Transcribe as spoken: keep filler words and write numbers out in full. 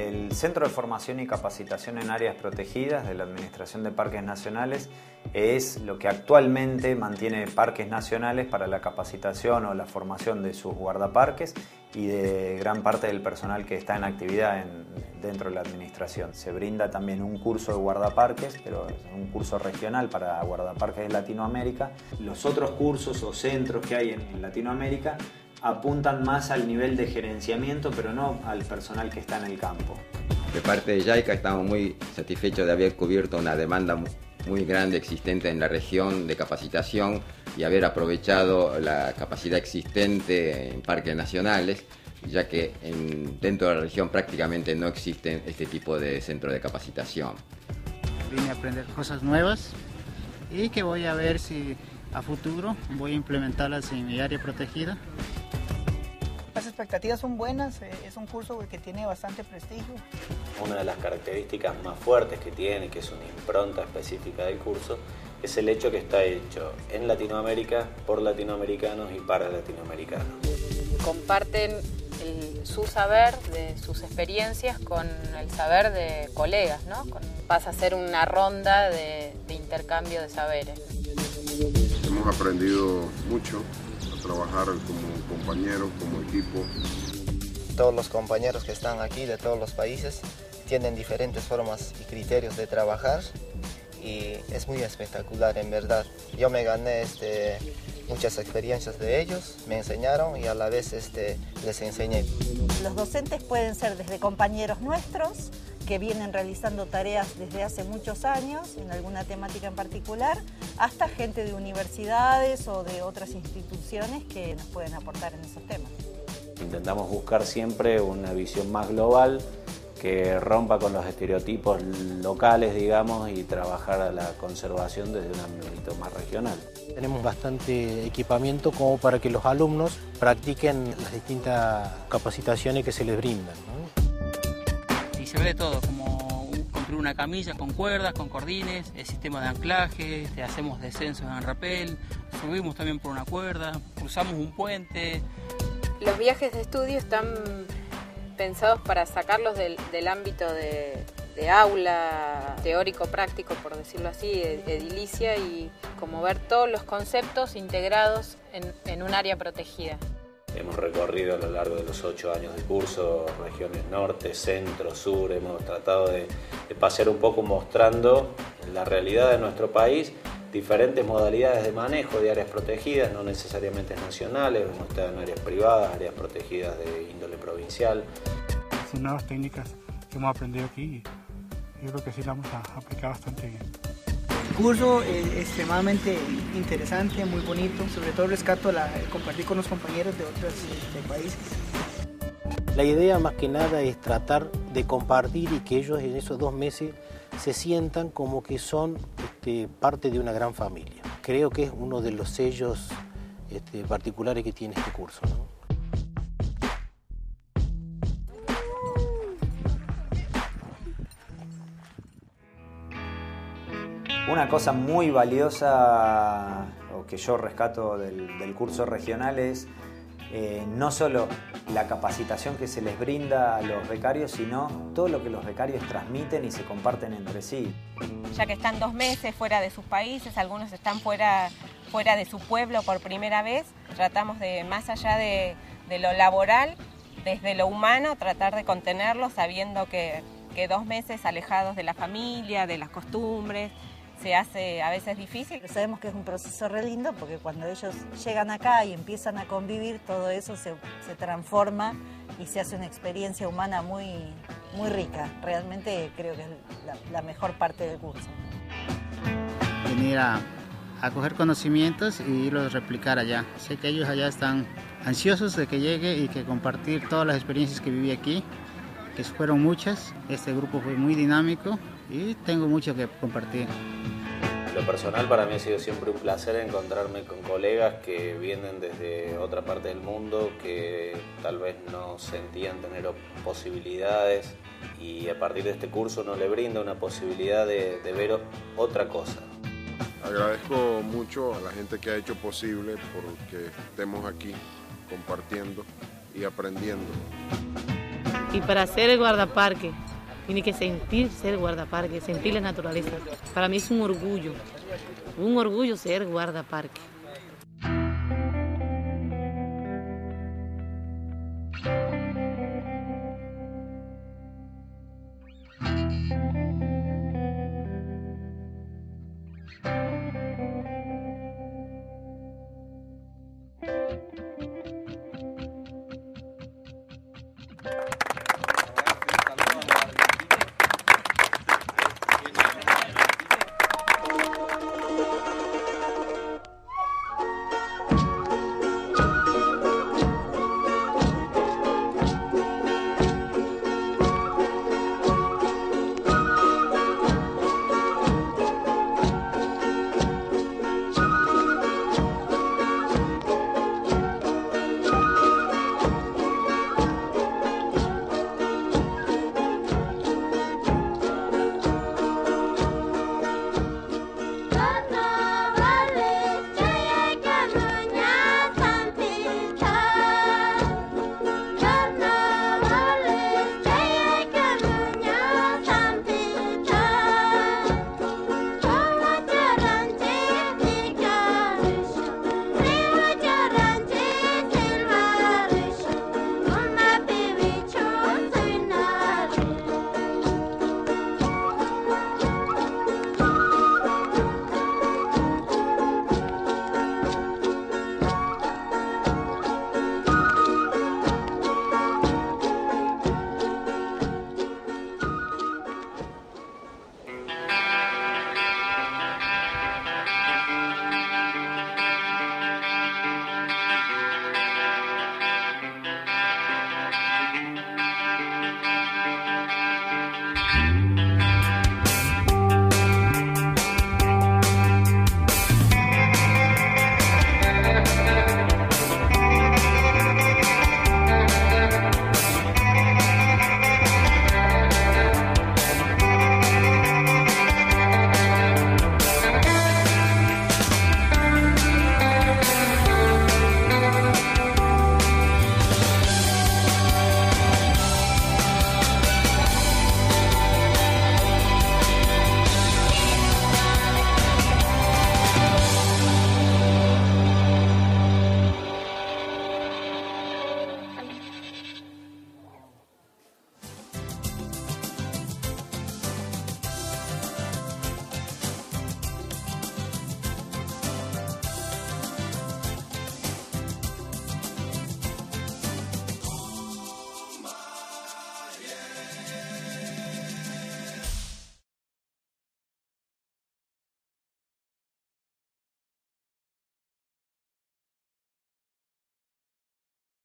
El Centro de Formación y Capacitación en Áreas Protegidas de la Administración de Parques Nacionales es lo que actualmente mantiene parques nacionales para la capacitación o la formación de sus guardaparques y de gran parte del personal que está en actividad en, dentro de la administración. Se brinda también un curso de guardaparques, pero es un curso regional para guardaparques de Latinoamérica. Los otros cursos o centros que hay en, en Latinoamérica apuntan más al nivel de gerenciamiento, pero no al personal que está en el campo. De parte de JICA estamos muy satisfechos de haber cubierto una demanda muy grande existente en la región de capacitación y haber aprovechado la capacidad existente en parques nacionales, ya que en, dentro de la región prácticamente no existen este tipo de centros de capacitación. Vine a aprender cosas nuevas y que voy a ver si a futuro voy a implementarlas en mi área protegida. Las expectativas son buenas, es un curso que tiene bastante prestigio. Una de las características más fuertes que tiene, que es una impronta específica del curso, es el hecho que está hecho en Latinoamérica, por latinoamericanos y para latinoamericanos. Comparten el, su saber, de sus experiencias con el saber de colegas, ¿no? Con, pasa a ser una ronda de, de intercambio de saberes. Hemos aprendido mucho a trabajar como compañeros, como equipo. Todos los compañeros que están aquí de todos los países tienen diferentes formas y criterios de trabajar y es muy espectacular en verdad. Yo me gané este, muchas experiencias de ellos, me enseñaron y a la vez este, les enseñé. Los docentes pueden ser desde compañeros nuestros que vienen realizando tareas desde hace muchos años en alguna temática en particular, hasta gente de universidades o de otras instituciones que nos pueden aportar en esos temas. Intentamos buscar siempre una visión más global que rompa con los estereotipos locales, digamos, y trabajar a la conservación desde un ámbito más regional. Tenemos bastante equipamiento como para que los alumnos practiquen las distintas capacitaciones que se les brindan, ¿no? Y se ve de todo, como construir una camilla con cuerdas, con cordines, el sistema de anclaje, hacemos descensos en rapel, subimos también por una cuerda, cruzamos un puente. Los viajes de estudio están pensados para sacarlos del, del ámbito de, de aula teórico-práctico, por decirlo así, edilicia, y como ver todos los conceptos integrados en, en un área protegida. Hemos recorrido a lo largo de los ocho años de curso regiones norte, centro, sur. Hemos tratado de, de pasear un poco mostrando la realidad de nuestro país, diferentes modalidades de manejo de áreas protegidas, no necesariamente nacionales, hemos estado en áreas privadas, áreas protegidas de índole provincial. Son nuevas técnicas que hemos aprendido aquí y yo creo que sí las vamos a aplicar bastante bien. El curso es extremadamente interesante, muy bonito, sobre todo rescato la, el compartir con los compañeros de otros de países. La idea más que nada es tratar de compartir y que ellos en esos dos meses se sientan como que son este, parte de una gran familia. Creo que es uno de los sellos este, particulares que tiene este curso, ¿no? Una cosa muy valiosa o que yo rescato del, del curso regional es eh, no solo la capacitación que se les brinda a los becarios, sino todo lo que los becarios transmiten y se comparten entre sí. Ya que están dos meses fuera de sus países, algunos están fuera, fuera de su pueblo por primera vez, tratamos de, más allá de, de lo laboral, desde lo humano, tratar de contenerlos sabiendo que, que dos meses alejados de la familia, de las costumbres, se hace a veces difícil. Sabemos que es un proceso re lindo porque cuando ellos llegan acá y empiezan a convivir, todo eso se, se transforma y se hace una experiencia humana muy, muy rica. Realmente creo que es la, la mejor parte del curso. Venir a, a coger conocimientos y irlos a replicar allá. Sé que ellos allá están ansiosos de que llegue y que compartir todas las experiencias que viví aquí, que fueron muchas. Este grupo fue muy dinámico y tengo mucho que compartir. Lo personal para mí ha sido siempre un placer encontrarme con colegas que vienen desde otra parte del mundo, que tal vez no sentían tener posibilidades y a partir de este curso nos le brinda una posibilidad de, de ver otra cosa. Agradezco mucho a la gente que ha hecho posible porque estemos aquí compartiendo y aprendiendo. Y para ser el guardaparque, tiene que sentir ser guardaparque, sentir la naturaleza. Para mí es un orgullo, un orgullo ser guardaparque.